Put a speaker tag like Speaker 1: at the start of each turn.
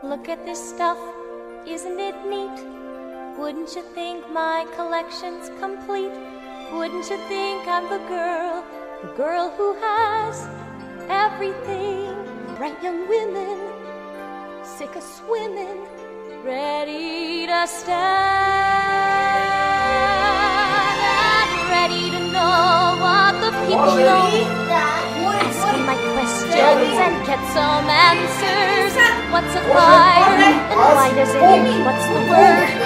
Speaker 1: Look at this stuff, isn't it neat? Wouldn't you think my collection's complete? Wouldn't you think I'm the girl who has everything? Bright young women, sick of swimming, ready to stand and ready to know what the people know. Asking my questions and get some answers. What's a fire and why does it? What's the word?